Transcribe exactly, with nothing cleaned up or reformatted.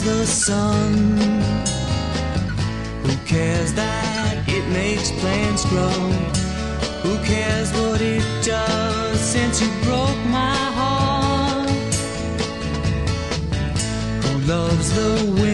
the sun? Who cares that it makes plants grow? Who cares what it does since you broke my heart? Who loves the wind